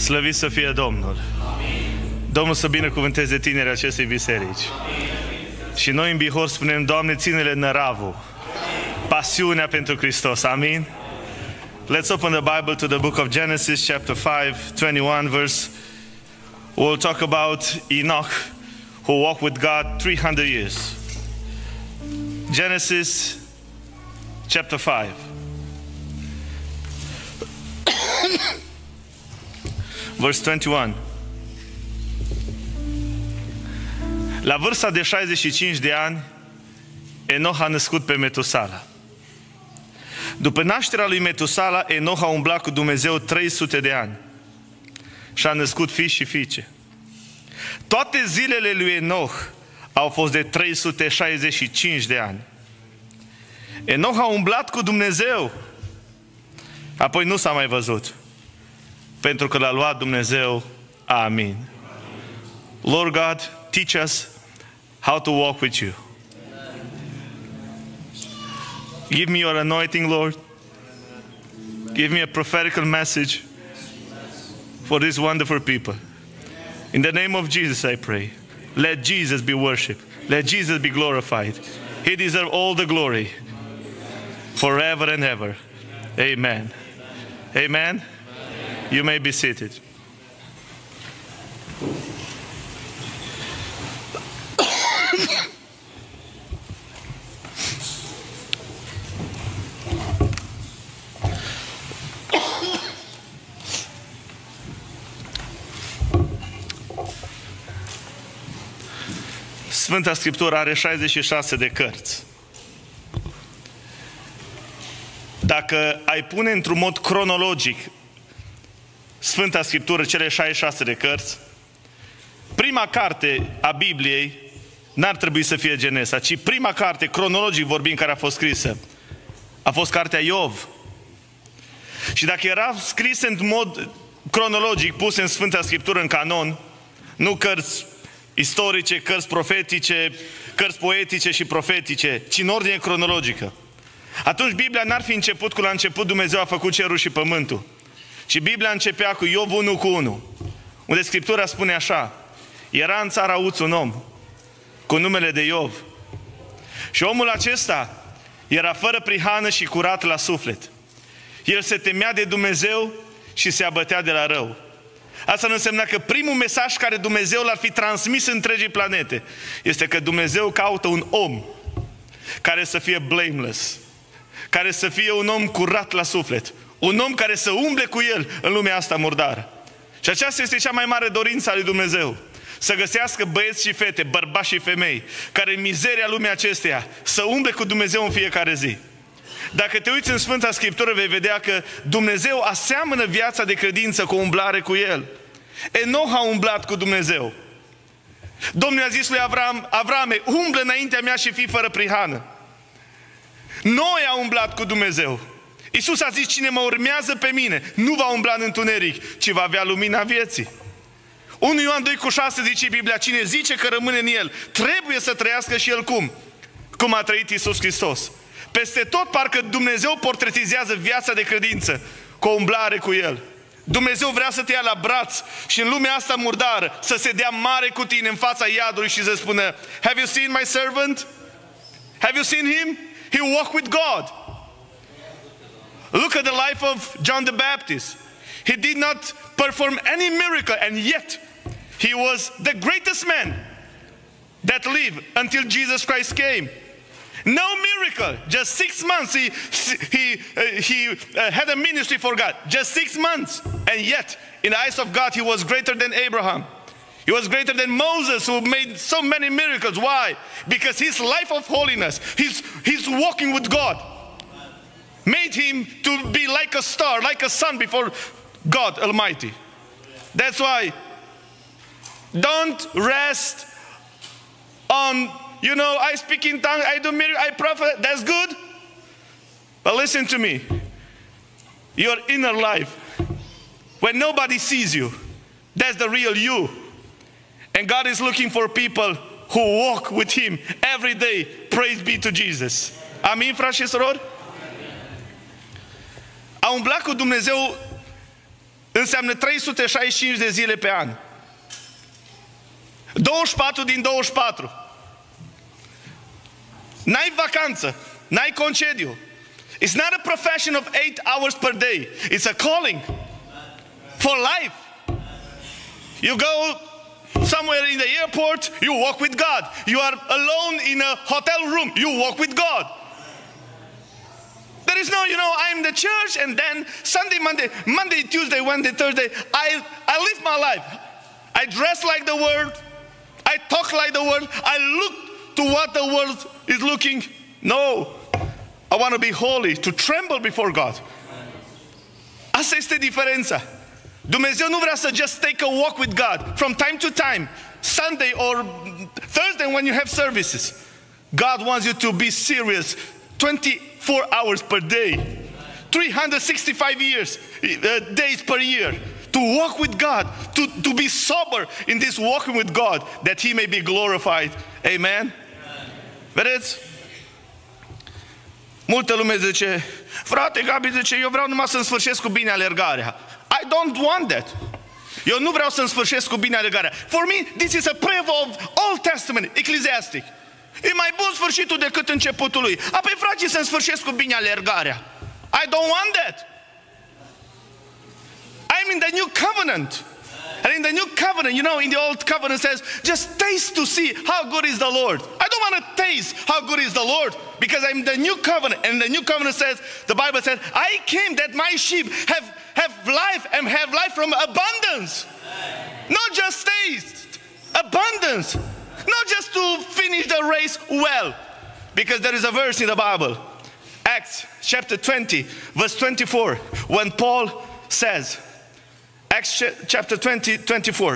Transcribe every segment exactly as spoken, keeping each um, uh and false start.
Slăvit să fie Domnul! Amin. Domnul să binecuvânteze tinerii acestei biserici. Amin. Și noi în Bihor spunem, Doamne, ține-le năravul, pasiunea pentru Hristos. Amin. Let's open the Bible to the book of Genesis, chapter five, twenty-one verse. We'll talk about Enoch, who walked with God three hundred years. Genesis, chapter five. Verse twenty-one. La vârsta de șaizeci și cinci de ani, Enoch a născut pe Metusala. După nașterea lui Metusala, Enoch a umblat cu Dumnezeu trei sute de ani și a născut fii și fiice. Toate zilele lui Enoch au fost de trei sute șaizeci și cinci de ani. Enoch a umblat cu Dumnezeu, apoi nu s-a mai văzut, pentru că l-a luat Dumnezeu. Amin. Lord God, teach us how to walk with you. Give me your anointing, Lord. Give me a prophetical message for these wonderful people. In the name of Jesus, I pray. Let Jesus be worshipped. Let Jesus be glorified. He deserves all the glory forever and ever. Amen. Amen. You may be seated. Sfânta Scriptură are șaizeci și șase de cărți. Dacă ai pune într-un mod cronologic Sfânta Scriptură, cele șaizeci și șase de cărți, prima carte a Bibliei n-ar trebui să fie Genesa, ci prima carte, cronologic vorbind, care a fost scrisă, a fost cartea Iov. Și dacă era scrisă în mod cronologic, pus în Sfânta Scriptură, în canon, nu cărți istorice, cărți profetice, cărți poetice și profetice, ci în ordine cronologică, atunci Biblia n-ar fi început cu la început Dumnezeu a făcut cerul și pământul. Și Biblia începea cu Iov unu cu unu, unde Scriptura spune așa: era în țara Uț un om cu numele de Iov. Și omul acesta era fără prihană și curat la suflet. El se temea de Dumnezeu și se abătea de la rău. Asta nu însemna că primul mesaj care Dumnezeu l-ar fi transmis întregii planete este că Dumnezeu caută un om care să fie blameless, care să fie un om curat la suflet, un om care să umble cu el în lumea asta murdară. Și aceasta este cea mai mare dorință a lui Dumnezeu. Să găsească băieți și fete, bărbați și femei, care în mizeria lumii acesteia să umble cu Dumnezeu în fiecare zi. Dacă te uiți în Sfânta Scriptură, vei vedea că Dumnezeu aseamănă viața de credință cu o umblare cu El. Enoch a umblat cu Dumnezeu. Domnul a zis lui Avram: Avrame, umblă înaintea mea și fii fără prihană. Noi a umblat cu Dumnezeu. Iisus a zis: cine mă urmează pe mine nu va umbla în întuneric, ci va avea lumina vieții. unu Ioan doi cu șase zice Biblia: cine zice că rămâne în El, trebuie să trăiască și el cum? Cum a trăit Iisus Hristos. Peste tot parcă Dumnezeu portretizează viața de credință cu o umblare cu El. Dumnezeu vrea să te ia la braț și în lumea asta murdară să se dea mare cu tine în fața iadului și să spună: have you seen my servant? Have you seen him? He walked with God. Look at the life of John the Baptist. He did not perform any miracle, and yet he was the greatest man that lived until Jesus Christ came. No miracle, just six months he, he, uh, he uh, had a ministry for God, just six months. And yet, in the eyes of God, he was greater than Abraham. He was greater than Moses, who made so many miracles. Why? Because his life of holiness, his, his walking with God, made him to be like a star, like a sun before God Almighty. That's why, don't rest on, you know, I speak in tongues, I do miracles, I prophet, that's good. But listen to me. Your inner life, when nobody sees you, that's the real you. And God is looking for people who walk with Him every day. Praise be to Jesus. Amin, frați și surori? A umbla cu Dumnezeu înseamnă trei sute șaizeci și cinci de zile pe an. douăzeci și patru din douăzeci și patru. N-ai vacanță, n-ai concediu. It's not a profession of eight hours per day. It's a calling for life. You go somewhere in the airport, you walk with God. You are alone in a hotel room, you walk with God. There is no, you know, I'm in the church and then Sunday, Monday, Monday, Tuesday, Wednesday, Thursday, I, I live my life. I dress like the world. I talk like the world. I look to what the world is looking. No. I want to be holy, to tremble before God. Asta este diferența. Dumnezeu nu vrea să just take a walk with God from time to time, Sunday or Thursday when you have services. God wants you to be serious twenty-four hours per day, three hundred sixty-five years, uh, days per year. To walk with God, to, to be sober in this walking with God, that He may be glorified. Amen? Amen. Vedeți? Multă lume zice, frate Gabi zice, eu vreau numai să-mi sfârșesc cu bine alergarea. I don't want that. Eu nu vreau să-mi sfârșesc cu bine alergarea. For me, this is a prevo of Old Testament, Ecclesiastic. E mai bun sfârșitul decât începutul lui. Apoi, frate, să-mi sfârșesc cu bine alergarea. I don't want that. I'm in the new covenant. And in the new covenant, you know, in the old covenant says, just taste to see how good is the Lord. I don't want to taste how good is the Lord because I'm in the new covenant. And the new covenant says, the Bible says, I came that my sheep have, have life and have life from abundance. Not just taste, abundance. Not just to finish the race well. Because there is a verse in the Bible, Acts chapter twenty, verse twenty-four, when Paul says, Acts chapter twenty, twenty-four.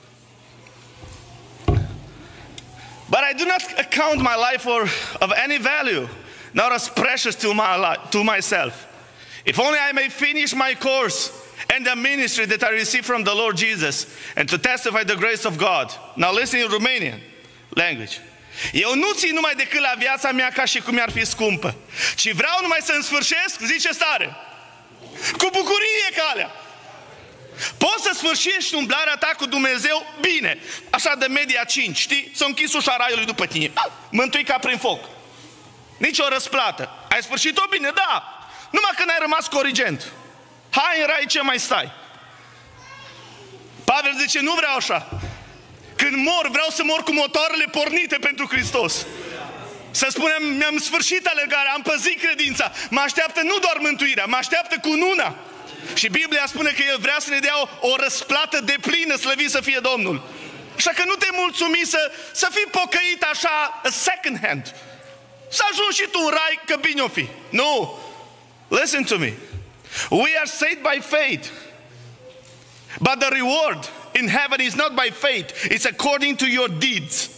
But I do not account my life for, of any value, not as precious to, my life, to myself. If only I may finish my course and the ministry that I received from the Lord Jesus, and to testify the grace of God. Now listen in Romanian language. Eu nu țin numai decât la viața mea ca și cum mi-ar fi scumpă, ci vreau numai să-mi sfârșesc, zice stare, cu bucurie calea. Poți să sfârșești umblarea ta cu Dumnezeu bine, așa de media cinci, știi? S-a închis ușa raiului după tine. Mântui ca prin foc. Nici o răsplată. Ai sfârșit-o bine? Da. Numai că n-ai rămas corigent. Hai în rai, ce mai stai? Pavel zice, nu vreau așa. Când mor, vreau să mor cu motoarele pornite pentru Hristos. Să spunem, mi-am sfârșit alergarea, am păzit credința. Mă așteaptă nu doar mântuirea, mă așteaptă cununa. Și Biblia spune că El vrea să ne dea o, o răsplată deplină, slăvit să fie Domnul. Așa că nu te mulțumi să, să fii pocăit așa, a second hand. Să ajungi și tu în rai, că bine o fi. Nu. Listen to me. We are saved by faith. But the reward in heaven is not by faith. It's according to your deeds.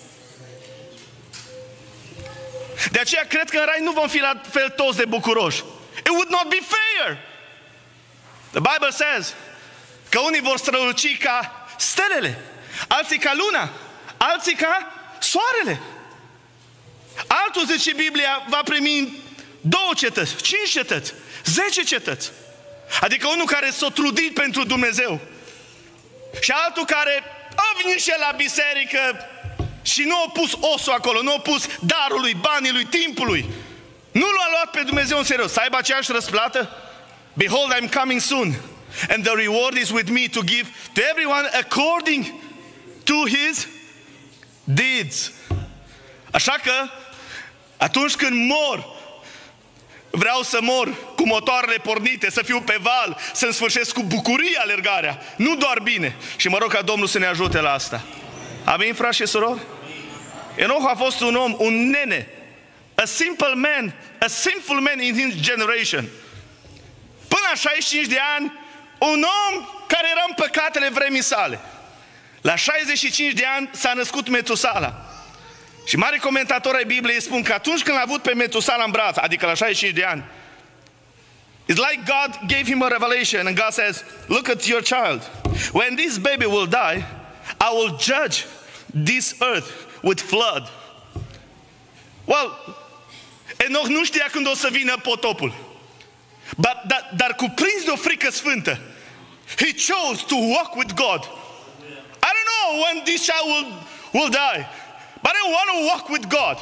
De aceea cred că în rai nu vom fi la fel toți de bucuroși. It would not be fair. The Bible says că unii vor străluci ca stelele, alții ca luna, alții ca soarele. Altul, zice Biblia, va primi două cetăți, cinci cetăți, zece cetăți. Adică unul care s-a trudit pentru Dumnezeu și altul care a venit și el la biserică și nu a pus osul acolo, nu a pus darul lui, banii lui, timpul lui. Nu l-a luat pe Dumnezeu în serios. Să aibă aceeași răsplată? Behold, I'm coming soon, and the reward is with me to give to everyone according to his deeds. Așa că, atunci când mor, vreau să mor cu motoarele pornite, să fiu pe val, să-mi sfârșesc cu bucurie alergarea, nu doar bine. Și mă rog ca Domnul să ne ajute la asta. Amin, frați și surori? Enoch a fost un om, un nene, a simple man, a sinful man in his generation. Până la șaizeci și cinci de ani, un om care era în păcatele vremii sale. La șaizeci și cinci de ani s-a născut Metusala. Și mari comentatori ai Bibliei spun că atunci când a avut pe Metusala în braț, adică la șaizeci și cinci de ani, it's like God gave him a revelation and God says, look at your child. When this baby will die, I will judge this earth with flood. Well, Enoch nu știa când o să vină potopul. Dar, dar, dar cuprins de o frică sfântă, He chose to walk with God. I don't know when this child will, will die, but I want to walk with God.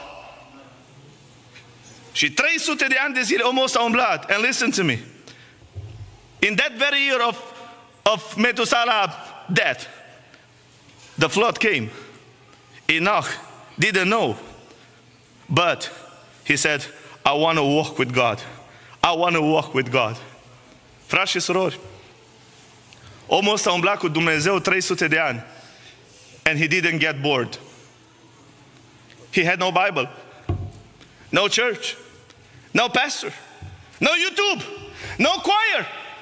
Și trei sute de ani de zile omul ăsta a umblat. And listen to me. In that very year of, of Methuselah death, the flood came. Enoch didn't know. But he said, I want to walk with God. I want to walk with God. Frați și surori, omul ăsta a umblat cu Dumnezeu trei sute de ani. And he didn't get bored. He had no Bible, no church, no pastor, no YouTube, no choir.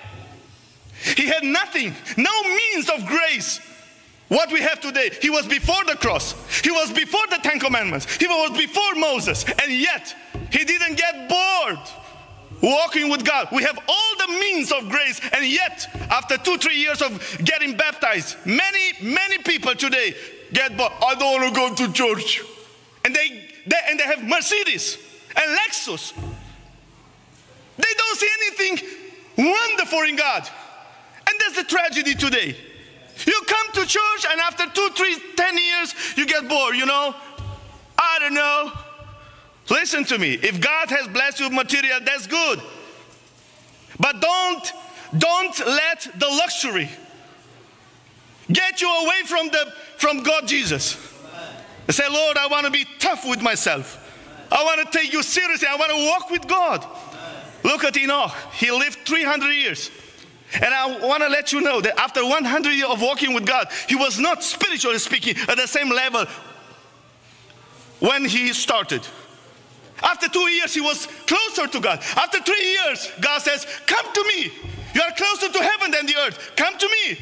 He had nothing, no means of grace. What we have today. He was before the cross. He was before the Ten Commandments. He was before Moses. And yet, he didn't get bored walking with God. We have all the means of grace. And yet, after two, three years of getting baptized, many, many people today get bored. I don't want to go to church. And they, they, and they have Mercedes and Lexus. They don't see anything wonderful in God. And that's the tragedy today. You come to church and after two, three, ten years, you get bored, you know. I don't know. Listen to me. If God has blessed you with material, that's good. But don't, don't let the luxury get you away from, the, from God Jesus. And say, Lord, I want to be tough with myself. I want to take you seriously. I want to walk with God. Look at Enoch. He lived three hundred years. And I want to let you know that after one hundred years of walking with God, he was not, spiritually speaking, at the same level when he started. After two years, he was closer to God. After three years, God says, come to me. You are closer to heaven than the earth. Come to me.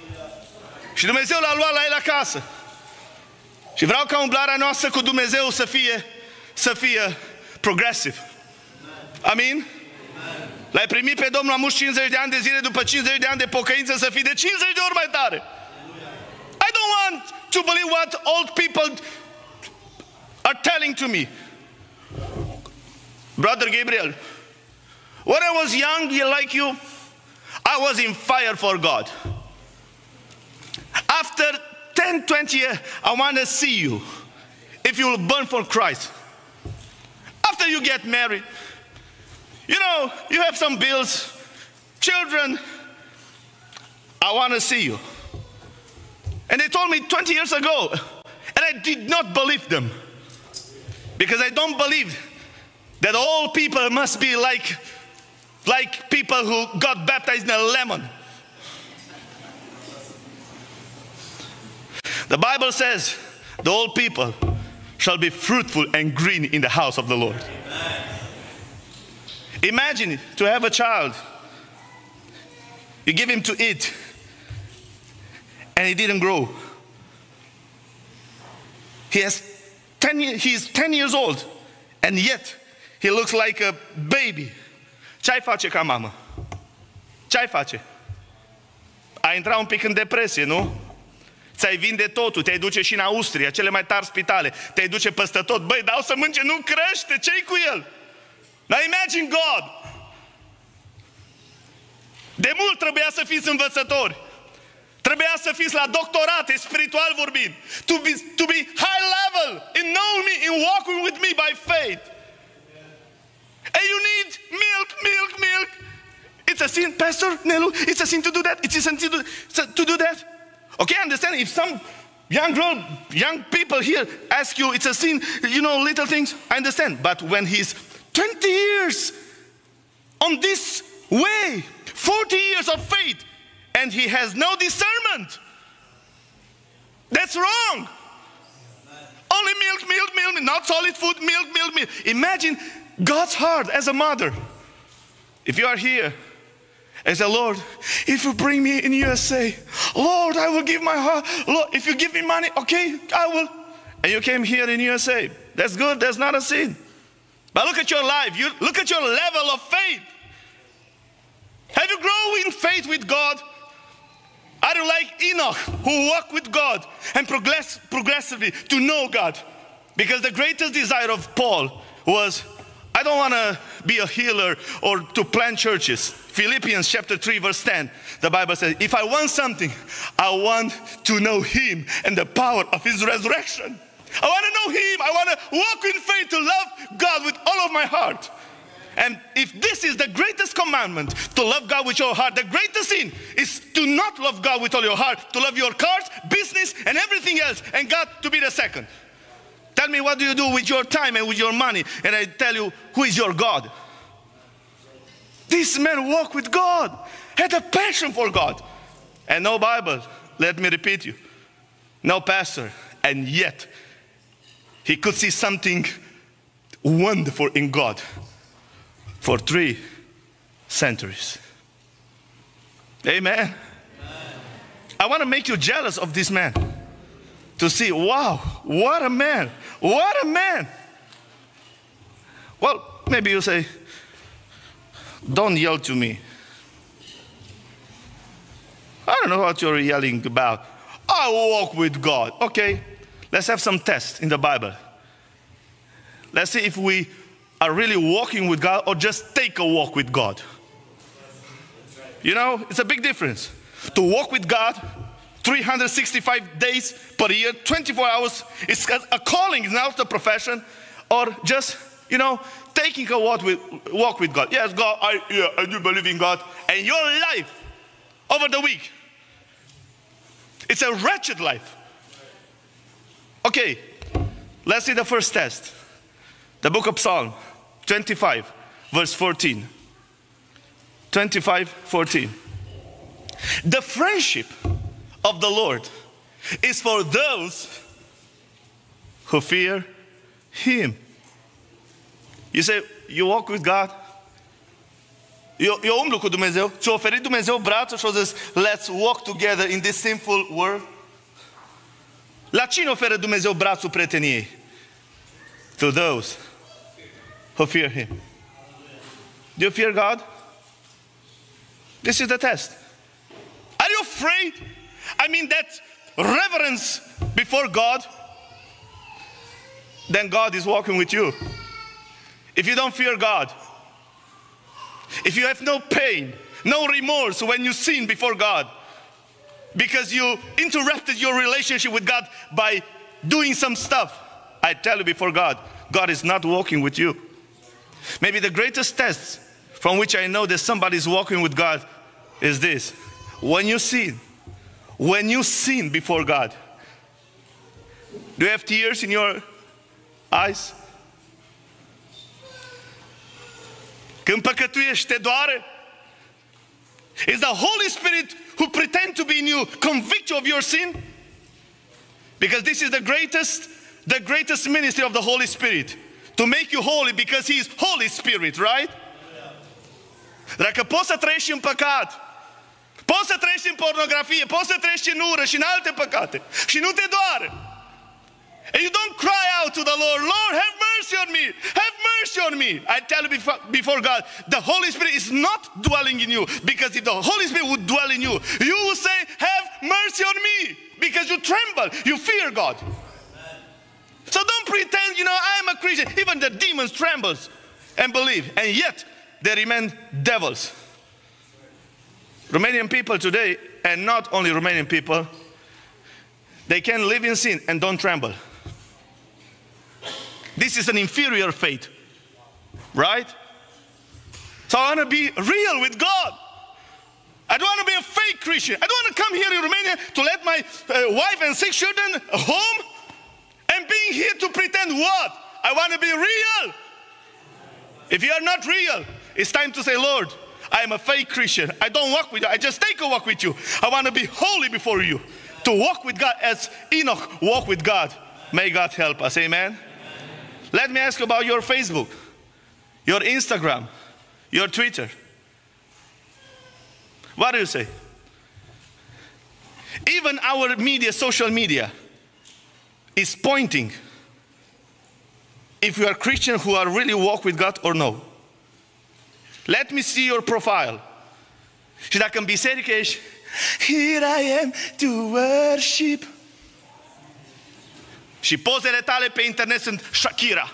Și Dumnezeu l-a luat la el acasă. Și vreau ca umblarea noastră cu Dumnezeu să fie, să fie progressive. Amin? L-ai primit pe Domnul, am cincizeci de ani de zile, după cincizeci de ani de pocăință să fii de cincizeci de ori mai tare. I don't want to believe what old people are telling to me. Brother Gabriel, when I was young, like you, I was in fire for God. After ten, twenty years, I want to see you, if you will burn for Christ. After you get married, you know, you have some bills, children, I want to see you. And they told me twenty years ago, and I did not believe them. Because I don't believe that all people must be like, like people who got baptized in a lemon. The Bible says, the old people shall be fruitful and green in the house of the Lord. Imagine to have a child, you give him to eat, and he didn't grow. He has ten, he's ten years old, and yet he looks like a baby. Ce-ai face ca mamă? Ce-ai face? Ai intra un pic în depresie, nu? Ți-ai vinde totul, te-ai duce și în Austria, cele mai tari spitale, te-ai duce peste tot. Băi, dau să mânce, nu crește, ce-i cu el? Now imagine God. De mult trebuia să fiți învățători. Trebuia să fiți la doctorate, spiritual vorbind. To be, to be high level in knowing me, in walking with me by faith. And you need milk, milk, milk. It's a sin, Pastor Nelu, it's a sin to do that. It's a sin to do, to do that. Okay, understand, if some young girl, young people here ask you, it's a sin, you know, little things, I understand. But when he's twenty years on this way, forty years of faith, and he has no discernment, that's wrong. Only milk, milk, milk, not solid food, milk, milk, milk. Imagine God's heart as a mother. If you are here and say, Lord, if you bring me in U S A, Lord, I will give my heart. Lord, if you give me money, okay, I will. And you came here in U S A. That's good, that's not a sin. But look at your life, you look at your level of faith. Have you grown in faith with God? Are you like Enoch, who walked with God and progress, progressively to know God? Because the greatest desire of Paul was, I don't want to be a healer or to plant churches. Philippians chapter three verse ten, the Bible says, if I want something, I want to know Him and the power of His resurrection. I want to know Him. I want to walk in faith to love God with all of my heart. And if this is the greatest commandment, to love God with your heart, the greatest sin is to not love God with all your heart, to love your cars, business, and everything else, and God to be the second. Tell me, what do you do with your time and with your money? And I tell you, who is your God? This man walked with God, had a passion for God. And no Bible, let me repeat you, no pastor, and yet he could see something wonderful in God for three centuries. Amen. Amen. I want to make you jealous of this man, to see, wow, what a man, what a man. Well, maybe you say, don't yell to me. I don't know what you're yelling about. I walk with God. Okay, let's have some tests in the Bible. Let's see if we are really walking with God or just take a walk with God. You know, it's a big difference. To walk with God three hundred sixty-five days per year, twenty-four hours, it's a calling, it's not a profession, or just, you know, taking a walk with, walk with God. Yes, God, I, yeah, I do believe in God. And your life over the week, it's a wretched life. Okay, let's see the first test. The book of Psalm twenty-five, verse fourteen. twenty-five, fourteen. The friendship of the Lord is for those who fear Him. You say, you walk with God? Eu, eu umblu cu Dumnezeu? Ți-a oferit Dumnezeu brațul și a zis, let's walk together in this sinful world? La cine oferă Dumnezeu brațul prieteniei? To those who fear Him. Do you fear God? This is the test. Are you afraid? I mean, that reverence before God, then God is walking with you. If you don't fear God, if you have no pain, no remorse when you sin before God, because you interrupted your relationship with God by doing some stuff, I tell you before God, God is not walking with you. Maybe the greatest test from which I know that somebody is walking with God is this. When you sin, when you sin before God, do you have tears in your eyes? Când păcătuiești, te doare? Is the Holy Spirit who pretend to be in you convict you of your sin? Because this is the greatest, the greatest ministry of the Holy Spirit. To make you holy, because He is Holy Spirit, right? Dacă poți să trăiești în păcat, poți să trăiești în pornografie, poți să trăiești în ură și în alte păcate și nu te doare. And you don't cry out to the Lord, Lord, have mercy on me, have mercy on me. I tell you before, before God, the Holy Spirit is not dwelling in you, because if the Holy Spirit would dwell in you, you will say, have mercy on me, because you tremble, you fear God. So don't pretend, you know, I'm a Christian. Even the demons trembles and believe, and yet they remain devils. Romanian people today, and not only Romanian people, they can live in sin and don't tremble. This is an inferior faith, right? So I want to be real with God. I don't want to be a fake Christian. I don't want to come here in Romania to let my uh, wife and six children home and being here to pretend what? I want to be real. If you are not real, it's time to say, Lord, I am a fake Christian. I don't walk with you. I just take a walk with you. I want to be holy before you. To walk with God as Enoch walked with God. May God help us. Amen? Amen. Let me ask you about your Facebook, your Instagram, your Twitter. What do you say? Even our media, social media, is pointing if you are Christian who are really walk with God or no. Let me see your profile. Și dacă în biserică ești, here I am to worship. Și pozele tale pe internet sunt Shakira.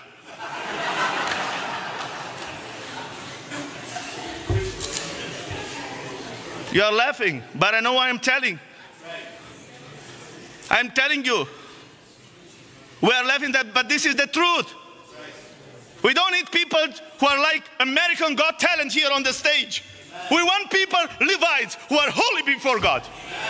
You are laughing, but I know what I'm telling. I'm telling you. We are laughing, that, but this is the truth. We don't need people who are like American Got Talent here on the stage. We want people, Levites, who are holy before God.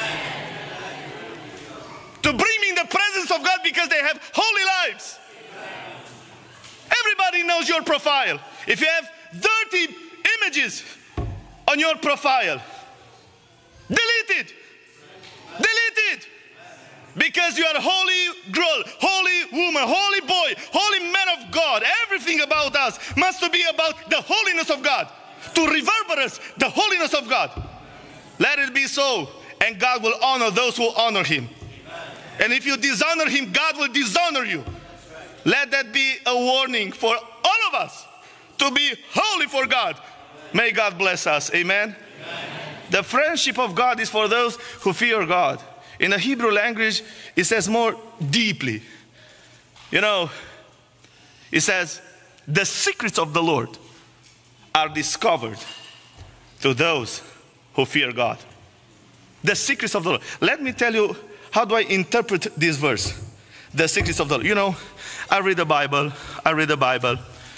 To bring in the presence of God because they have holy lives. Everybody knows your profile. If you have dirty images on your profile, delete it. Delete it. Because you are a holy girl, holy woman, holy boy, holy man of God. Everything about us must be about the holiness of God. To reverberate the holiness of God. Let it be so. And God will honor those who honor Him. And if you dishonor Him, God will dishonor you. Let that be a warning for all of us to be holy for God. May God bless us. Amen. The friendship of God is for those who fear God. In the Hebrew language, it says more deeply. You know, it says, the secrets of the Lord are discovered to those who fear God. The secrets of the Lord. Let me tell you, how do I interpret this verse? The secrets of the Lord. You know, I read the Bible, I read the Bible.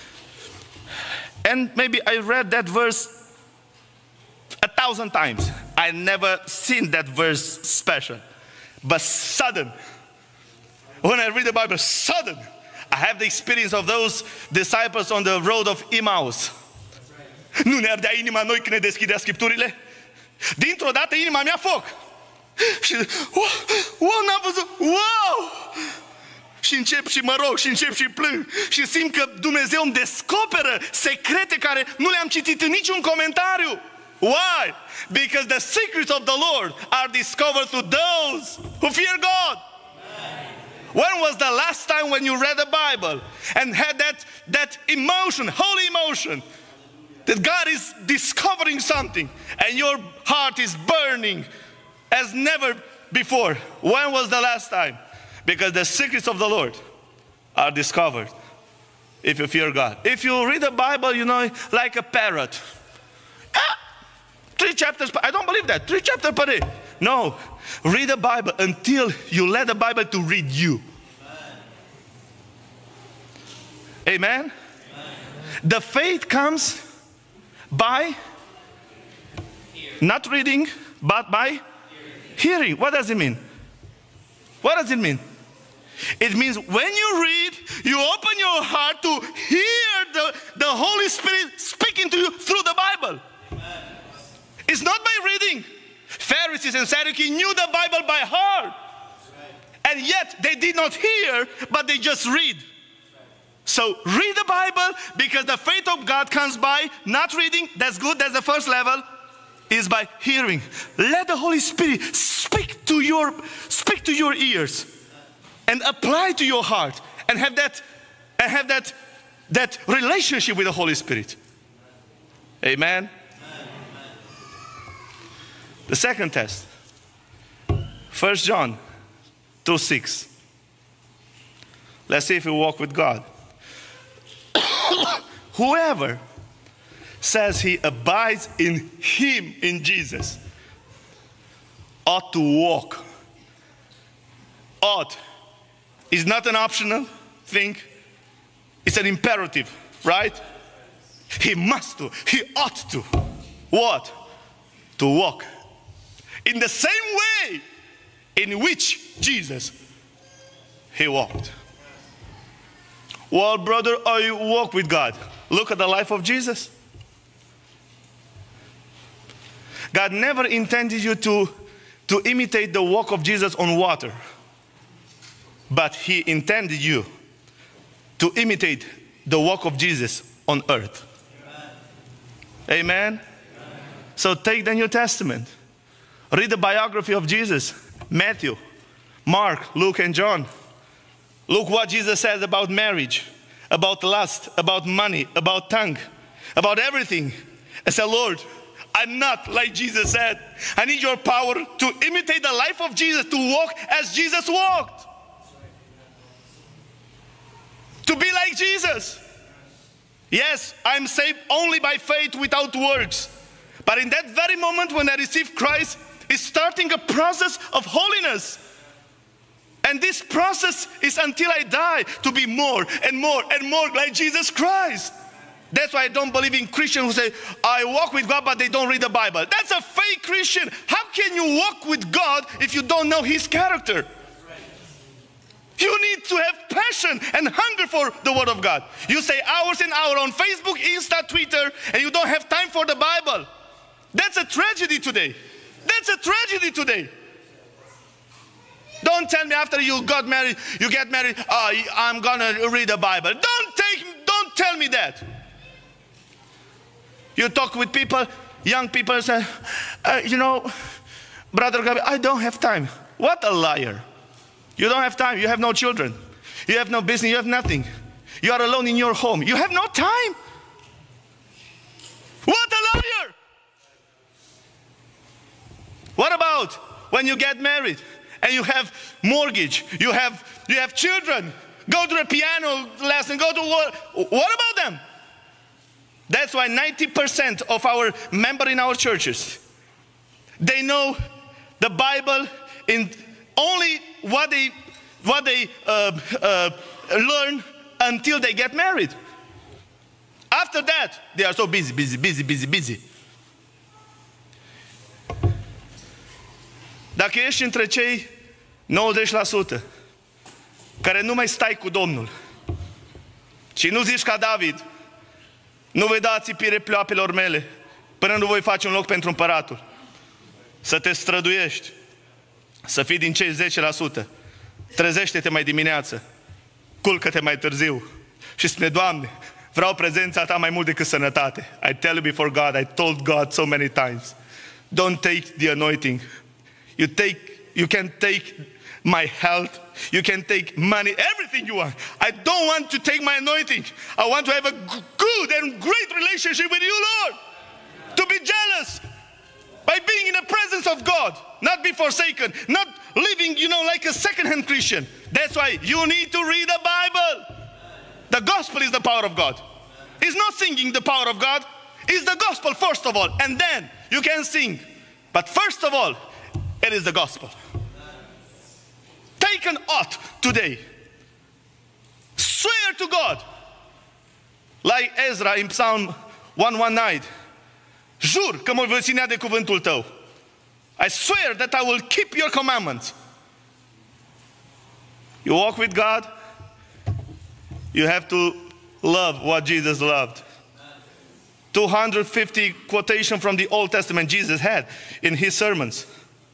And maybe I read that verse a thousand times. I never seen that verse special. But sudden, when I read the Bible, sudden, I have the experience of those disciples on the road of Emmaus. Nu ne ardea inima noi când ne deschidea Scripturile? Dintr-o dată inima mea foc. Și, wow, wow, n-am văzut, wow! Și încep și mă rog, și încep și plâng. Și simt că Dumnezeu îmi descoperă secrete care nu le-am citit în niciun comentariu. Why? Because the secrets of the Lord are discovered to those who fear God. When was the last time when you read the Bible and had that, that emotion, holy emotion, that God is discovering something and your heart is burning as never before? When was the last time? Because the secrets of the Lord are discovered if you fear God. If you read the Bible, you know, like a parrot. Ah, three chapters, I don't believe that. Three chapters per day. No, read the Bible until you let the Bible to read you. Amen? Amen? The faith comes by not reading, but by hearing. What does it mean? What does it mean? It means when you read, you open your heart to hear the, the Holy Spirit speaking to you through the Bible. Amen. It's not by reading. Pharisees and Sadducees knew the Bible by heart. Right. And yet they did not hear, but they just read. Right. So read the Bible, because the faith of God comes by not reading. That's good, that's the first level. Is by hearing. Let the Holy Spirit speak to your, speak to your ears. And apply to your heart, and have that, and have that, that relationship with the Holy Spirit. Amen? Amen. The second test, First John two six. Let's see if we walk with God. Whoever says he abides in Him, in Jesus, ought to walk. Ought. It's not an optional thing. It's an imperative, right? He must to, he ought to. What? To walk in the same way in which Jesus, He walked. Well, brother, I walk with God. Look at the life of Jesus. God never intended you to, to imitate the walk of Jesus on water. But He intended you to imitate the walk of Jesus on earth. Amen? Amen? So take the New Testament. Read the biography of Jesus. Matthew, Mark, Luke, and John. Look what Jesus says about marriage, about lust, about money, about tongue, about everything. And say, Lord, I'm not like Jesus said. I need your power to imitate the life of Jesus, to walk as Jesus walked. To be like Jesus. Yes, I'm saved only by faith without works. But in that very moment when I received Christ, it's starting a process of holiness. And this process is until I die, to be more and more and more like Jesus Christ. That's why I don't believe in Christians who say, I walk with God, but they don't read the Bible. That's a fake Christian. How can you walk with God if you don't know His character? You need to have passion and hunger for the Word of God. You say hours and hours on Facebook, Insta, Twitter, and you don't have time for the Bible. That's a tragedy today. That's a tragedy today. Don't tell me after you got married, you get married, oh, I'm gonna read the Bible. Don't take, don't tell me that. You talk with people, young people say, uh, you know, Brother Gabi, I don't have time. What a liar. You don't have time, you have no children. You have no business, you have nothing. You are alone in your home. You have no time. What a liar. What about when you get married? And you have mortgage, you have, you have children, go to a piano lesson, go to work. What about them? That's why ninety percent of our members in our churches, they know the Bible in only what they, what they uh, uh, learn until they get married. After that, they are so busy, busy, busy, busy, busy. Dacă ești între cei nouăzeci la sută care nu mai stai cu Domnul și nu zici ca David, nu voi da țipire pleoapelor mele până nu voi face un loc pentru împăratul, să te străduiești, să fii din cei zece la sută, trezește-te mai dimineață, culcă-te mai târziu și spune, Doamne, vreau prezența Ta mai mult decât sănătate. I tell you before God, I told God so many times, don't take the anointing. You take, you can take my health, you can take money, everything you want. I don't want to take my anointing. I want to have a good and great relationship with you, Lord. To be jealous by being in the presence of God, not be forsaken, not living, you know, like a second-hand Christian. That's why you need to read the Bible. The gospel is the power of God. It's not singing the power of God. It's the gospel first of all, and then you can sing. But first of all, it is the gospel. Take an oath today. Swear to God. Like Ezra in Psalm one nineteen. Jur că mă voi ținea de cuvântul Tău. I swear that I will keep your commandments. You walk with God, you have to love what Jesus loved. two hundred fifty quotations from the Old Testament Jesus had in His sermons.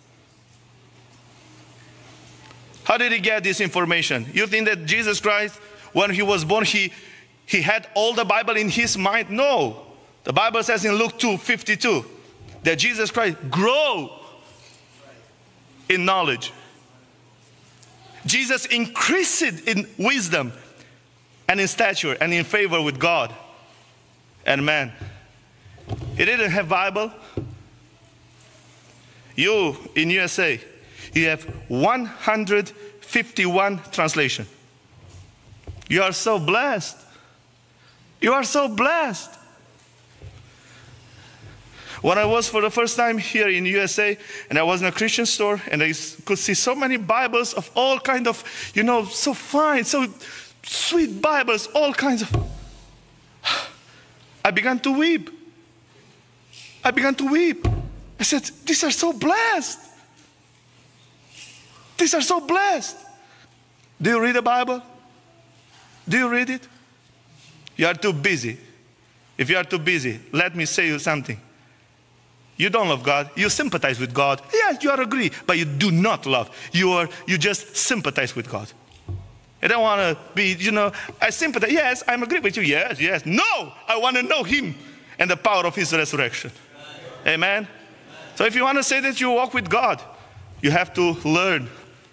How did He get this information? You think that Jesus Christ, when He was born, He, he had all the Bible in His mind? No. The Bible says in Luke two fifty-two that Jesus Christ grew in knowledge. Jesus increased in wisdom and in stature and in favor with God and man. He didn't have Bible. You in U S A, you have one hundred fifty-one translation. You are so blessed. You are so blessed. When I was for the first time here in U S A, and I was in a Christian store, and I could see so many Bibles of all kind of, you know, so fine, so sweet Bibles, all kinds of. I began to weep. I began to weep. I said, these are so blessed. These are so blessed. Do you read the Bible? Do you read it? You are too busy. If you are too busy, let me say you something. You don't love God. You sympathize with God. Yes, you are agree, but you do not love. You are, you just sympathize with God. I don't want to be, you know, I sympathize. Yes, I'm agree with you. Yes, yes. No, I want to know Him and the power of His resurrection. Amen. So if you want to say that you walk with God, you have to learn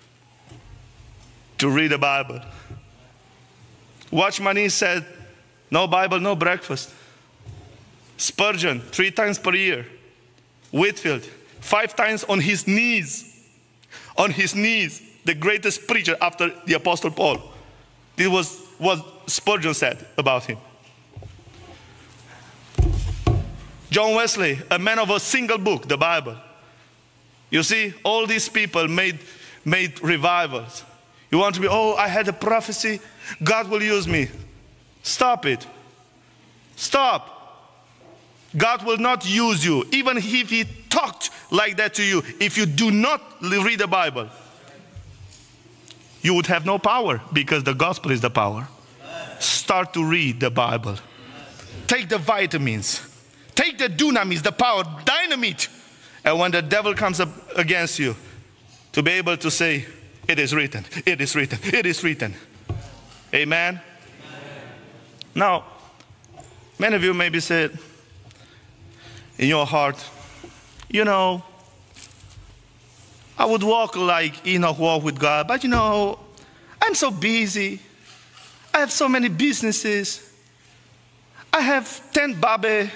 to read the Bible. Watchman Nee said, no Bible, no breakfast. Spurgeon, three times per year. Whitfield, five times on his knees. On his knees. The greatest preacher after the Apostle Paul. This was what Spurgeon said about him. John Wesley, a man of a single book, the Bible. You see, all these people made, made revivals. You want to be, oh, I had a prophecy, God will use me. Stop it. Stop. God will not use you, even if He talked like that to you. If you do not read the Bible, you would have no power, because the gospel is the power. Start to read the Bible. Take the vitamins. Take the dunamis, the power, dynamite. And when the devil comes up against you, to be able to say, it is written, it is written, it is written. Amen? Amen. Now, many of you maybe said in your heart, you know, I would walk like Enoch walked with God, but you know, I'm so busy. I have so many businesses. I have ten babe.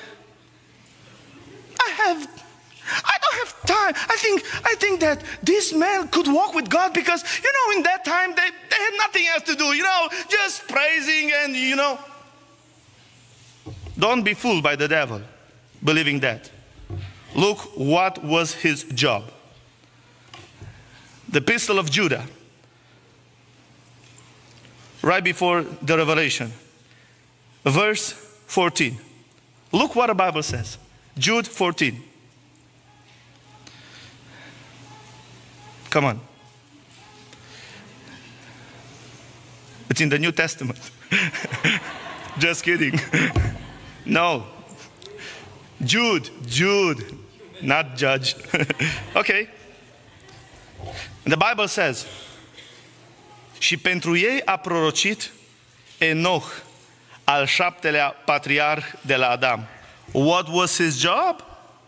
I have, I don't have time. I think, I think that this man could walk with God because, you know, in that time they, they had nothing else to do, you know, just praising and, you know. Don't be fooled by the devil, believing that. Look what was his job. The Epistle of Judah, right before the Revelation, verse fourteen. Look what the Bible says. Jude fourteen. Come on. It's in the New Testament. Just kidding. No. Jude, Jude, not judge. Okay. The Bible says, și pentru ei a prorocit Enoch, al șaptelea patriarh de la Adam. What was his job?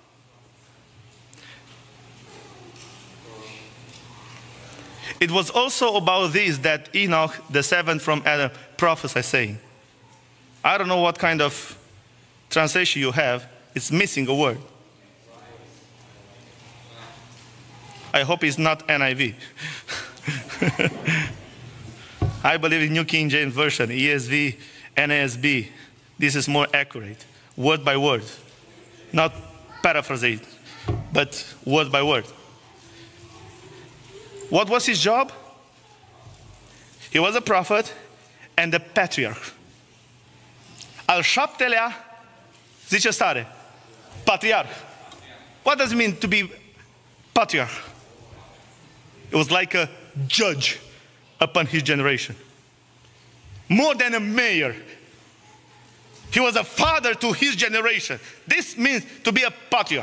It was also about this that Enoch, the seventh from Adam, prophesied, saying. I don't know what kind of translation you have. It's missing a word. I hope it's not N I V. I believe in New King James Version, E S V, N A S B. This is more accurate, word by word. Not paraphrased, but word by word. What was his job? He was a prophet and a patriarch. Al șaptelea, zice stare, patriarch. What does it mean to be patriarch? It was like a judge upon his generation. More than a mayor. He was a father to his generation. This means to be a patriarch.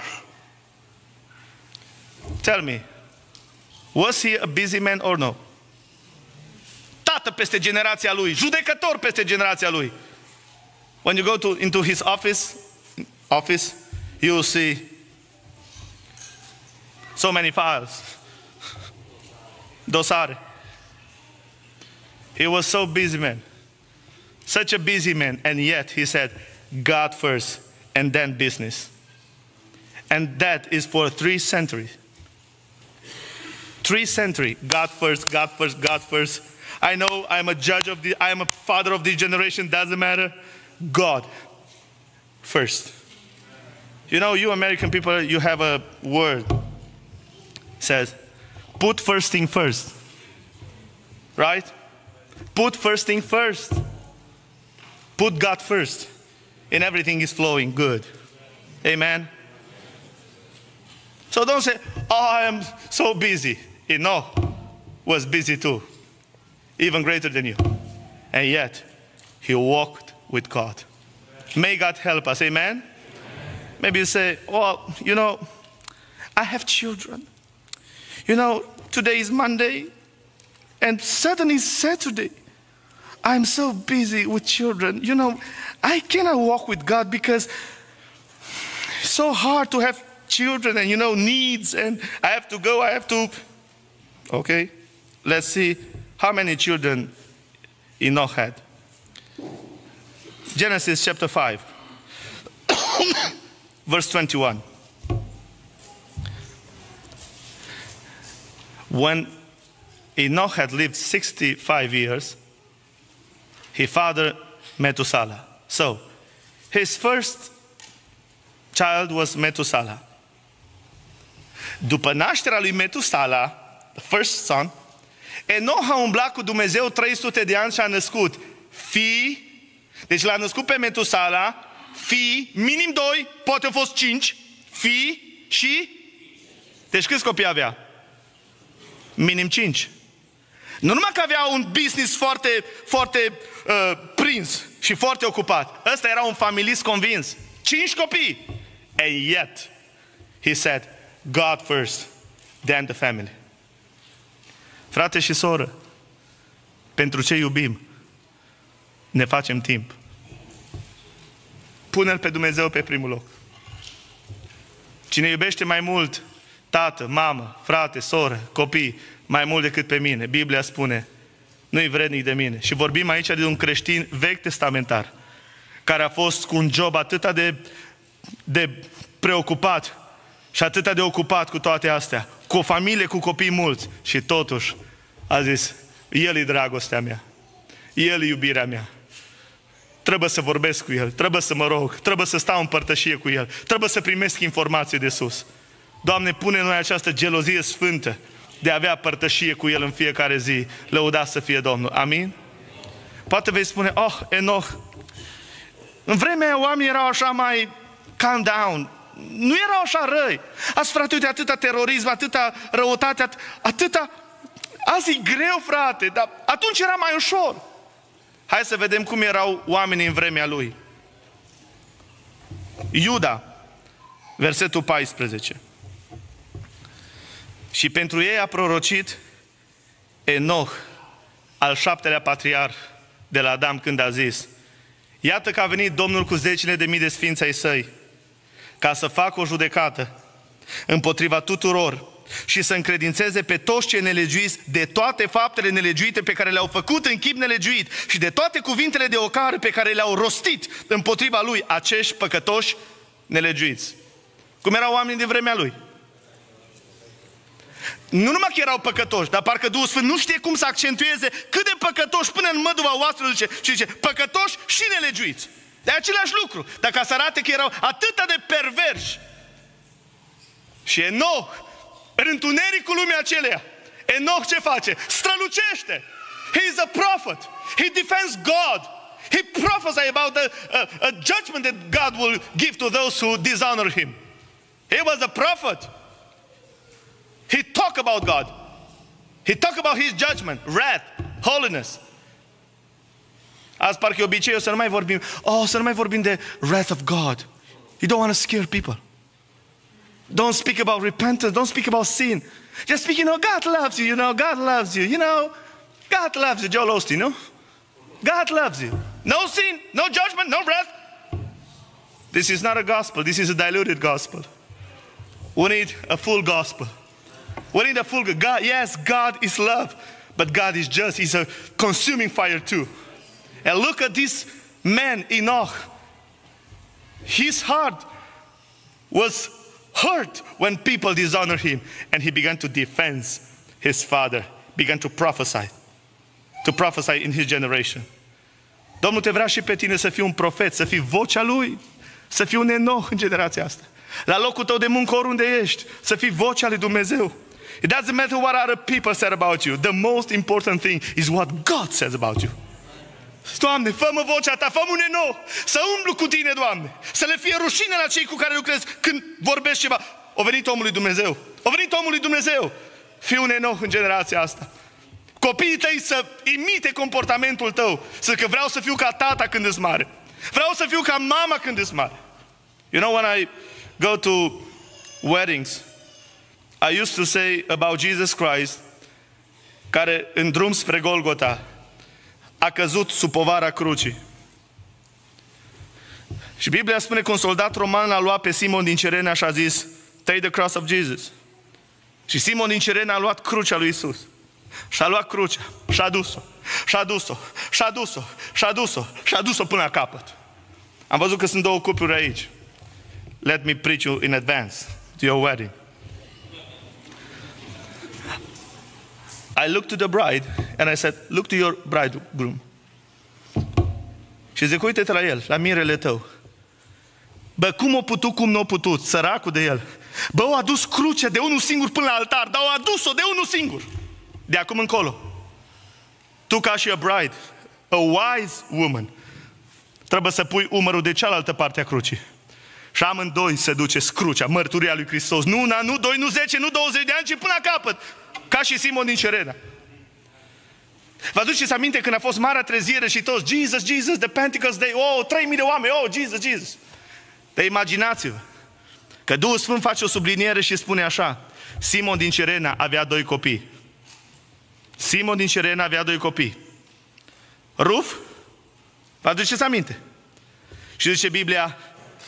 Tell me, was he a busy man or no? Tată peste generația lui, judecător peste generația lui. When you go to, into his office, office, you will see so many files. Dosare. He was so busy man. Such a busy man, and yet he said, God first, and then business. And that is for three centuries. Three centuries, God first, God first, God first. I know I'm a judge of the, I'm a father of this generation, doesn't matter. God first. You know, you American people, you have a word. It says, put first thing first. Right? Put first thing first. Put God first. And everything is flowing good. Amen? So don't say, oh, I am so busy. Enoch was busy too. Even greater than you. And yet, he walked with God. May God help us. Amen? Amen. Maybe you say, well, you know, I have children. You know, today is Monday, and suddenly is Saturday. I'm so busy with children. You know, I cannot walk with God because it's so hard to have children and, you know, needs, and I have to go, I have to. Okay, let's see how many children Enoch had. Genesis chapter five, verse twenty-one. When Enoch had lived sixty-five years, he fathered Methuselah. So, his first child was Metusala. După nașterea lui Metusala, the first son, Enoch a umblat cu Dumnezeu trei sute de ani și a născut fii. Deci l-a născut pe Metusala, fii, minim doi, poate au fost cinci, fii și... Deci câți copii avea? Minim cinci. Nu numai că avea un business foarte, foarte uh, prins și foarte ocupat. Ăsta era un familist convins. Cinci copii. And yet, he said, God first, then the family. Frate și soră, pentru ce iubim, ne facem timp. Pune-L pe Dumnezeu pe primul loc. Cine iubește mai mult tată, mamă, frate, soră, copii, mai mult decât pe mine, Biblia spune, nu-i vrednic de mine. Și vorbim aici de un creștin vechi testamentar, care a fost cu un job atât de, de preocupat și atât de ocupat cu toate astea, cu o familie, cu copii mulți, și totuși a zis, El e dragostea mea, El e iubirea mea. Trebuie să vorbesc cu El, trebuie să mă rog, trebuie să stau în părtășie cu El, trebuie să primesc informații de sus. Doamne, pune în noi această gelozie sfântă de a avea părtășie cu El în fiecare zi. Lăudat să fie Domnul. Amin? Poate vei spune, oh, Enoch, în vremea aia oamenii erau așa mai calm down, nu erau așa răi. Azi, frate, uite, atâta terorism, atâta răutate, at- atâta... Azi e greu, frate, dar atunci era mai ușor. Hai să vedem cum erau oamenii în vremea lui. Iuda, versetul paisprezece. Și pentru ei a prorocit Enoch, al șaptelea patriarh de la Adam, când a zis, iată că a venit Domnul cu zecile de mii de sfinți ai săi, ca să facă o judecată împotriva tuturor și să încredințeze pe toți cei nelegiuiți de toate faptele nelegiuite pe care le-au făcut în chip nelegiuit și de toate cuvintele de ocară pe care le-au rostit împotriva lui acești păcătoși nelegiuiți. Cum erau oamenii de vremea lui? Nu numai că erau păcătoși, dar parcă Duhul Sfânt nu știe cum să accentueze cât de păcătoși, până în măduva oastră zice, și zice, păcătoși și nelegiuiți. De același lucru, dar ca să arate că erau atât de perverși. Și Enoch, în întunericul lumii aceleia, Enoch ce face? Strălucește! He is a prophet. He defends God. He prophesies about the uh, a judgment that God will give to those who dishonor Him. He was a prophet. He talked about God. He talked about His judgment, wrath, holiness. Azi parcă e obiceiul să nu mai vorbim, oh, să nu mai vorbim de wrath of God. You don't want to scare people. Don't speak about repentance, don't speak about sin. Just speak, you know, God loves you, you know, God loves you, you know, God loves you, Joel Osteen, you know? God loves you. No sin, no judgment, no wrath. This is not a gospel, this is a diluted gospel. We need a full gospel. We need a full God. Yes, God is love, but God is just. He's a consuming fire too. And look at this man, Enoch. His heart was hurt when people dishonored him, and he began to defend his father, began to prophesy, to prophesy in his generation. Domnul te vrea și pe tine să fii un profet, să fii vocea Lui, să fii un Enoch în generația asta. La locul tău de muncă, oriunde ești, să fii vocea lui Dumnezeu. It doesn't matter what other people said about you. The most important thing is what God says about you. Doamne, fă-mă vocea Ta, fă-mă un Enoch, să umblu cu Tine, Doamne, să le fie rușine la cei cu care lucrezi când vorbești ceva. O venit omul lui Dumnezeu, o venit omul lui Dumnezeu. Fii un Enoch în generația asta. Copiii tăi să imite comportamentul tău, să că vreau să fiu ca tata când îs mare. Vreau să fiu ca mama când îs mare. You know, when I go to weddings, I used to say about Jesus Christ, care în drum spre Golgota a căzut sub povara crucii. Și Biblia spune că un soldat roman l-a luat pe Simon din Cirene și a zis, take the cross of Jesus. Și Simon din Cirene a luat crucea lui Isus. Și-a luat crucea, și-a dus-o, și-a dus-o, și-a dus-o, și-a dus-o, și-a dus-o până la capăt. Am văzut că sunt două cupluri aici. Let me preach you in advance to your wedding. I looked to the bride and I said, look to your bridegroom. Și zic, uite-te la el, la mirele tău. Bă, cum o putut, cum nu o putut, săracul de el. Bă, o adus crucea de unul singur până la altar, dar o adus-o de unul singur. De acum încolo. Tu ca și a bride, a wise woman, trebuie să pui umărul de cealaltă parte a crucii. Și amândoi se duce crucea, mărturia lui Hristos. Nu una, nu doi, nu zece, nu douăzeci de ani, ci până la capăt. Ca și Simon din Cirena. Vă aduceți aminte când a fost marea treziere și toți, Jesus, Jesus, the Pentecost Day, oh, trei mii de oameni, oh, Jesus, Jesus. Dar imaginați-vă că Duhul Sfânt face o subliniere și spune așa, Simon din Cirena avea doi copii. Simon din Cirena avea doi copii. Ruf, vă aduceți aminte? Și zice Biblia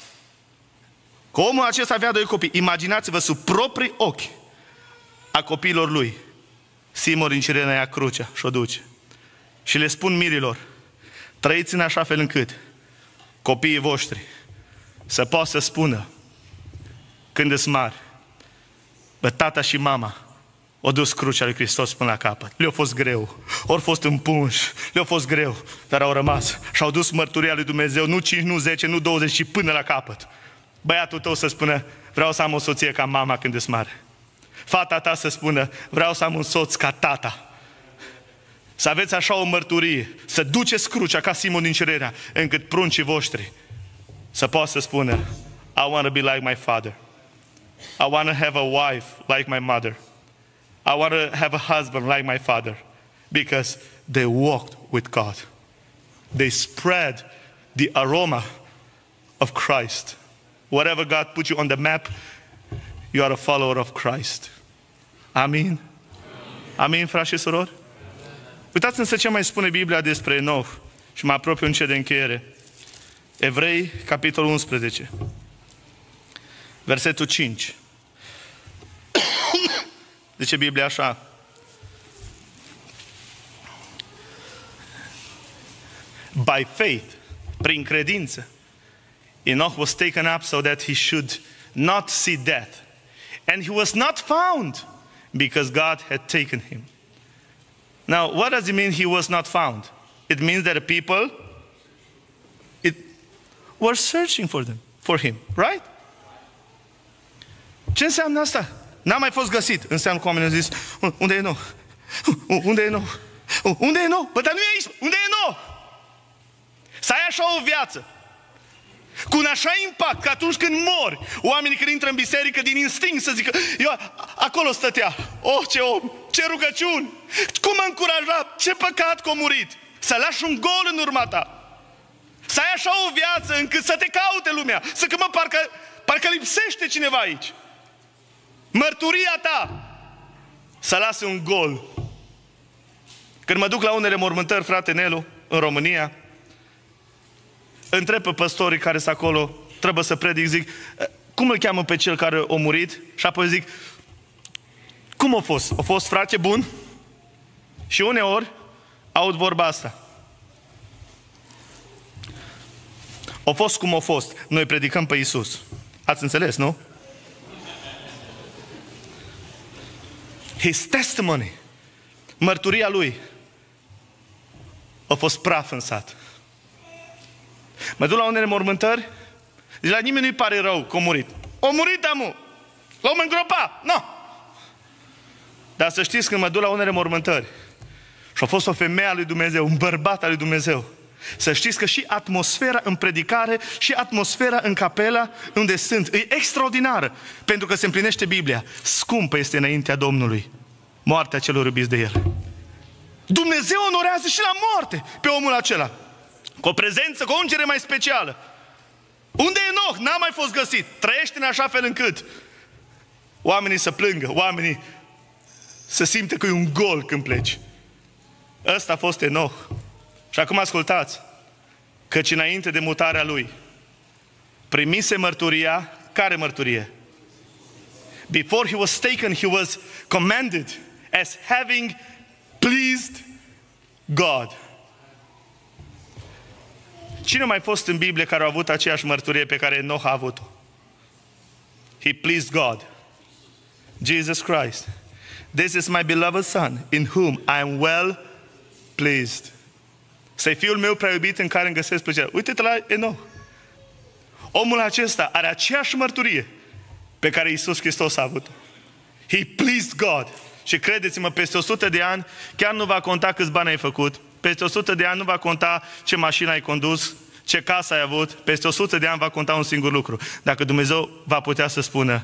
că omul acesta avea doi copii. Imaginați-vă sub proprii ochi a copiilor lui. Simon din Cirena ia crucea și o duce. Și le spun mirilor, trăiți în așa fel încât copiii voștri să poată să spună când îs mari, bă, tata și mama o dus crucea lui Hristos până la capăt. Le-a fost greu, ori fost împunși, le-a fost greu, dar au rămas și au dus mărturia lui Dumnezeu, nu cinci, nu zece, nu douăzeci, ci până la capăt. Băiatul tău să spună, vreau să am o soție ca mama când îs mare. Fata ta să spună, vreau să am un soț ca tata. Să aveți așa o mărturie, să duceți crucea ca Simon din Cirena, încât pruncii voștri să poată să spună, I want to be like my father. I want to have a wife like my mother. I want to have a husband like my father. Because they walked with God. They spread the aroma of Christ. Whatever God put you on the map, you are a follower of Christ. Amin? Amin, frați și surori? Uitați însă ce mai spune Biblia despre Enoch. Și mă apropiu încet de încheiere. Evrei, capitolul unsprezece. Versetul cinci. Zice Biblia așa. By faith, prin credință, Enoch was taken up so that he should not see death. And he was not found because God had taken him. Now, what does it mean he was not found? It means that the people it, were searching for them, for him, right? Ce înseamnă asta? N-a mai fost găsit. Înseamnă că oamenii au zis, unde e Enoch? Unde e Enoch? Unde e Enoch? Bă, dar nu e aici. Unde e Enoch? Să ai așa o viață, cu un așa impact, că atunci când mori, oamenii când intră în biserică din instinct să zică, eu, acolo stătea, oh, ce om, ce rugăciuni, cum m-a încurajat, ce păcat că a murit. Să lași un gol în urma ta. Să ai așa o viață încât să te caute lumea, să că mă, parcă, parcă lipsește cineva aici. Mărturia ta să lasă un gol. Când mă duc la unele mormântări, frate Nelu, în România, întreb pe păstorii care sunt acolo, trebuie să predic, zic, cum îl cheamă pe cel care a murit? Și apoi zic, cum a fost? A fost frate bun? Și uneori aud vorba asta. A fost cum a fost. Noi predicăm pe Iisus. Ați înțeles, nu? His testimony, mărturia lui, a fost praf în sat. Mă duc la unele mormântări, deci la nimeni nu-i pare rău că a murit. A murit, amu! L-au îngropat! Nu! No. Dar să știți, când mă duc la unele mormântări și a fost o femeie a lui Dumnezeu, un bărbat al lui Dumnezeu, să știți că și atmosfera în predicare și atmosfera în capela unde sunt e extraordinară, pentru că se împlinește Biblia. Scumpă este înaintea Domnului moartea celor iubiți de El. Dumnezeu onorează și la moarte pe omul acela, cu o prezență, cu o ungere mai specială. Unde e Enoch? N-a mai fost găsit. Trăiește în așa fel încât oamenii să plângă, oamenii să simte că e un gol când pleci. Ăsta a fost Enoch. Și acum ascultați, căci înainte de mutarea lui primise mărturia. Care mărturie? Before he was taken, he was commended as having pleased God. Cine a mai fost în Biblie care a avut aceeași mărturie pe care Enoch a avut-o? He pleased God. Jesus Christ. This is my beloved Son, in whom I am well pleased. Să-i fiul meu prea iubit în care îmi găsesc plăcerea. Uite-te la Enoch. Omul acesta are aceeași mărturie pe care Iisus Hristos a avut-o. He pleased God. Și credeți-mă, peste o sută de ani, chiar nu va conta câți bani ai făcut, peste o sută de ani nu va conta ce mașină ai condus, ce casă ai avut, peste o sută de ani va conta un singur lucru. Dacă Dumnezeu va putea să spună,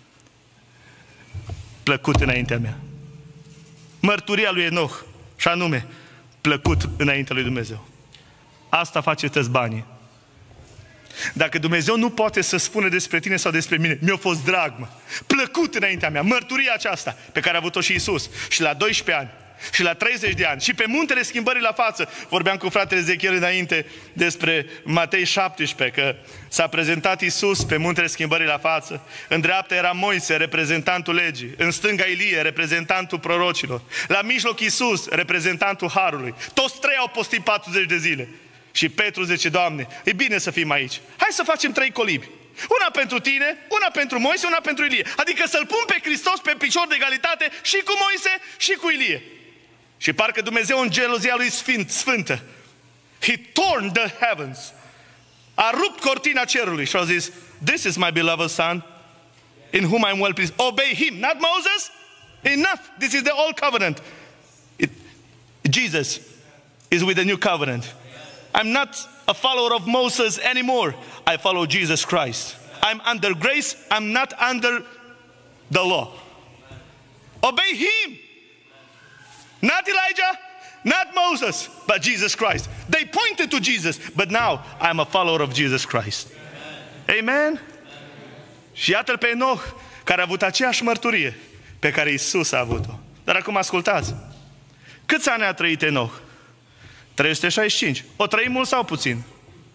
plăcut înaintea mea. Mărturia lui Enoch, și anume, plăcut înaintea lui Dumnezeu. Asta face toți banii. Dacă Dumnezeu nu poate să spună despre tine sau despre mine, mi-a fost drag, mă, plăcut înaintea mea, mărturia aceasta pe care a avut-o și Iisus, și la doisprezece ani, și la treizeci de ani, și pe muntele schimbării la față. Vorbeam cu fratele Ezechiel înainte despre Matei șaptesprezece, că s-a prezentat Iisus pe muntele schimbării la față. În dreapta era Moise, reprezentantul legii, în stânga Ilie, reprezentantul prorocilor, la mijloc Iisus, reprezentantul harului. Toți trei au postit patruzeci de zile. Și Petru zice, Doamne, e bine să fim aici. Hai să facem trei colibi. Una pentru tine, una pentru Moise, una pentru Ilie. Adică să-L pun pe Hristos pe picior de egalitate și cu Moise și cu Ilie. Și parcă Dumnezeu în gelozia lui sfânt, sfântă, He torn the heavens. A rupt cortina cerului și a zis, this is my beloved son, in whom I am well pleased. Obey him, not Moses. Enough. This is the old covenant. It, Jesus is with the new covenant. I'm not a follower of Moses anymore. I follow Jesus Christ. I'm under grace. I'm not under the law. Obey him. Not Elijah, not Moses, but Jesus Christ. They pointed to Jesus, but now I'm a follower of Jesus Christ. Amen? Amen? Și iată-l pe Enoch, care a avut aceeași mărturie pe care Iisus a avut-o. Dar acum ascultați. Câți ani a trăit Enoch? trei sute șaizeci și cinci. O trăi mult sau puțin?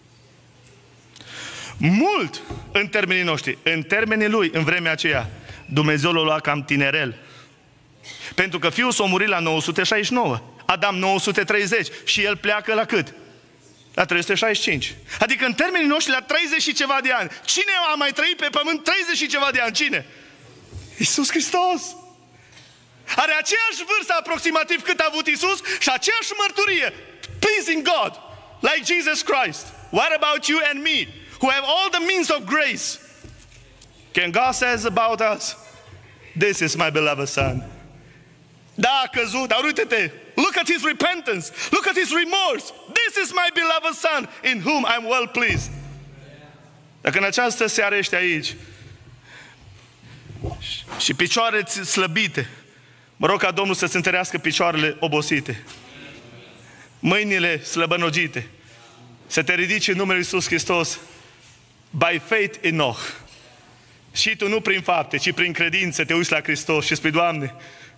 Mult în termenii noștri. În termenii lui, în vremea aceea, Dumnezeu l-a luat cam tinerel. Pentru că fiul s-a murit la nouă sute șaizeci și nouă. Adam nouă sute treizeci. Și el pleacă la cât? La trei sute șaizeci și cinci. Adică în termenii noștri la treizeci și ceva de ani. Cine a mai trăit pe pământ treizeci și ceva de ani? Cine? Iisus Hristos. Are aceeași vârstă aproximativ cât a avut Iisus și aceeași mărturie. Pleasing God, like Jesus Christ. What about you and me, who have all the means of grace? Can God says about us, this is my beloved son. Da, a căzut, dar uite-te, look at his repentance, look at his remorse. This is my beloved son, in whom I'm well pleased. Dacă în această seară ești aici și picioarele slăbite, mă rog ca Domnul să-ți întărească picioarele obosite, mâinile slăbănogite, să te ridici în numele Iisus Hristos, by faith Enoch. Și tu nu prin fapte, ci prin credință te uiți la Hristos și spui, Doamne,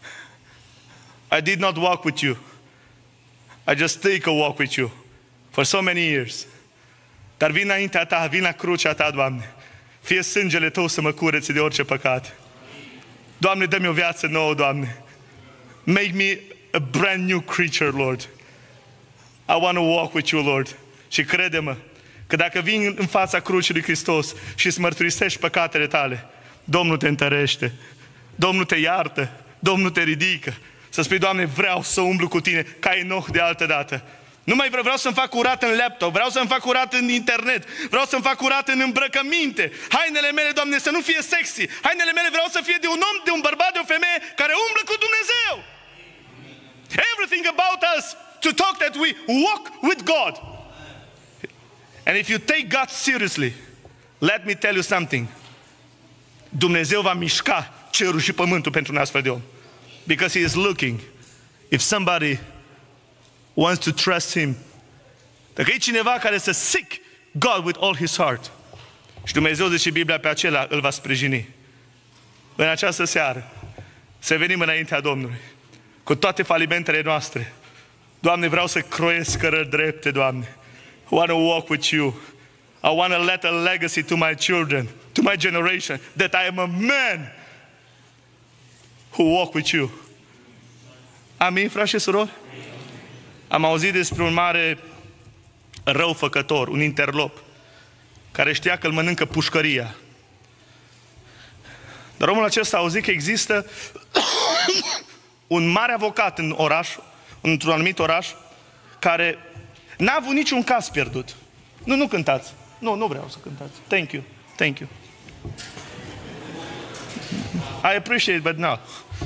I did not walk with you. I just take a walk with you for so many years. Dar vin înaintea ta, vin la crucea ta, Doamne. Fie sângele tău să mă curețe de orice păcat. Doamne, dă-mi o viață nouă, Doamne. Make me a brand new creature, Lord. I want to walk with you, Lord. Și crede-mă, că dacă vin în fața crucii lui Hristos și îți mărturisești păcatele tale, Domnul te întărește, Domnul te iartă, Domnul te ridică. Să spui, Doamne, vreau să umblu cu tine ca Enoch de altă dată. Nu mai vreau, vreau să-mi fac curat în laptop, vreau să-mi fac curat în internet, vreau să-mi fac curat în îmbrăcăminte. Hainele mele, Doamne, să nu fie sexy. Hainele mele vreau să fie de un om, de un bărbat, de o femeie care umblă cu Dumnezeu. Everything about us to talk that we walk with God. And if you take God seriously, let me tell you something. Dumnezeu va mișca cerul și pământul pentru un astfel de om. Because He is looking. If somebody wants to trust Him. Dacă e cineva care să seek God with all his heart. Și Dumnezeu, zice Biblia, pe acela îl va sprijini. În această seară să venim înaintea Domnului cu toate falimentele noastre. Doamne, vreau să croiesc cărări drepte, Doamne. I want to walk with you. I want to let a legacy to my children, to my generation, that I am a man who walk with you. Amin, frați și surori? Am auzit despre un mare răufăcător, un interlop, care știa că îl mănâncă pușcăria. Dar omul acesta a auzit că există un mare avocat în oraș, într-un anumit oraș, care n-a avut niciun caz pierdut. Nu, nu cântați. Nu, nu vreau să cântați. Thank you. Thank you. I appreciate, but no.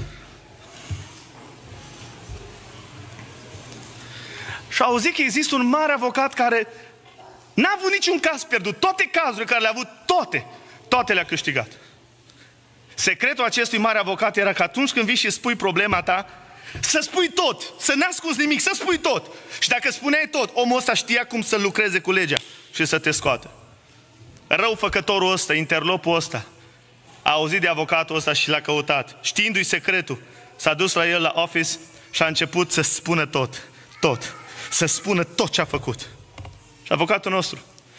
Și au auzit că există un mare avocat care n-a avut niciun caz pierdut. Toate cazurile care le-a avut, toate, toate le-a câștigat. Secretul acestui mare avocat era că atunci când vii și spui problema ta, să spui tot, să n-ascunzi nimic, să spui tot. Și dacă spuneai tot, omul ăsta știa cum să lucreze cu legea și să te scoată. Răufăcătorul ăsta, interlopul ăsta, a auzit de avocatul ăsta și l-a căutat. Știindu-i secretul, s-a dus la el la office și a început să spună tot, tot, să spună tot ce a făcut. Și avocatul nostru,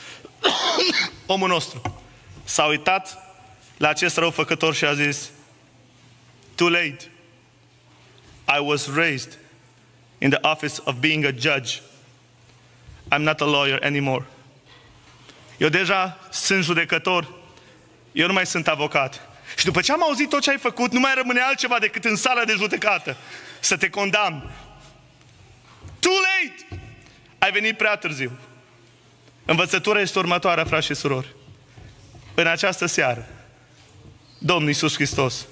omul nostru, s-a uitat la acest răufăcător și a zis, too late. I was raised in the office of being a judge. I'm not a lawyer anymore. Eu deja sunt judecător. Eu nu mai sunt avocat. Și după ce am auzit tot ce ai făcut, nu mai rămâne altceva decât în sala de judecată să te condamn. Too late! Ai venit prea târziu. Învățătura este următoarea, frați și surori. În această seară, Domnul Iisus Hristos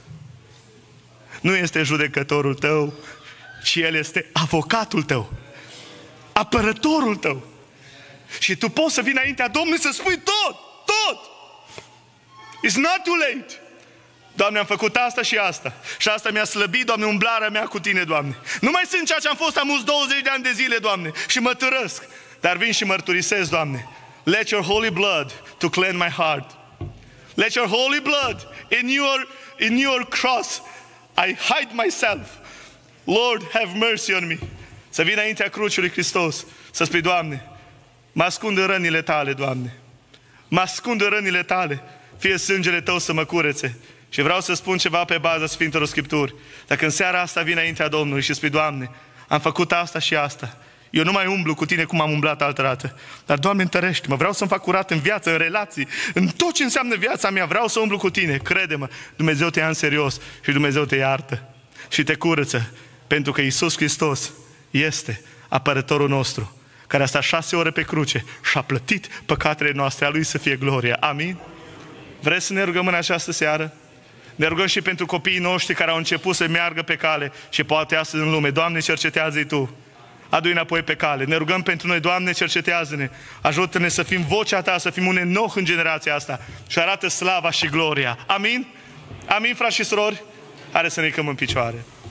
nu este judecătorul tău, ci El este avocatul tău, apărătorul tău. Și tu poți să vii înaintea Domnului să spui tot, tot. It's not too late. Doamne, am făcut asta și asta. Și asta mi-a slăbit, Doamne, umblarea mea cu Tine, Doamne. Nu mai sunt ceea ce am fost amuți douăzeci de ani de zile, Doamne, și mă târăsc. Dar vin și mărturisesc, Doamne. Let your holy blood to cleanse my heart. Let your holy blood in your, in your cross I hide myself. Lord, have mercy on me. Să vin înaintea crucii lui Hristos, să spui, Doamne, mă ascund în rănile Tale, Doamne. Mă ascund în rănile Tale. Fie sângele Tău să mă curețe. Și vreau să spun ceva pe baza Sfintelor Scripturi. Dacă în seara asta vin înaintea Domnului și spui, Doamne, am făcut asta și asta. Eu nu mai umblu cu Tine cum am umblat altă dată. Dar, Doamne, întărește-mă. Vreau să-mi fac curat în viață, în relații, în tot ce înseamnă viața mea. Vreau să umblu cu Tine. Crede-mă, Dumnezeu te ia în serios și Dumnezeu te iartă și te curăță. Pentru că Iisus Hristos este apărătorul nostru, care a stat șase ore pe cruce și a plătit păcatele noastre. A Lui să fie gloria. Amin? Vreți să ne rugăm în această seară? Ne rugăm și pentru copiii noștri care au început să meargă pe cale și poate astăzi în lume. Doamne, cercetează-i Tu. Adu-i înapoi pe cale. Ne rugăm pentru noi, Doamne, cercetează-ne. Ajută-ne să fim vocea Ta, să fim un enoch în generația asta și arată slava și gloria. Amin? Amin, frați și surori? Haideți să ne ridicăm în picioare.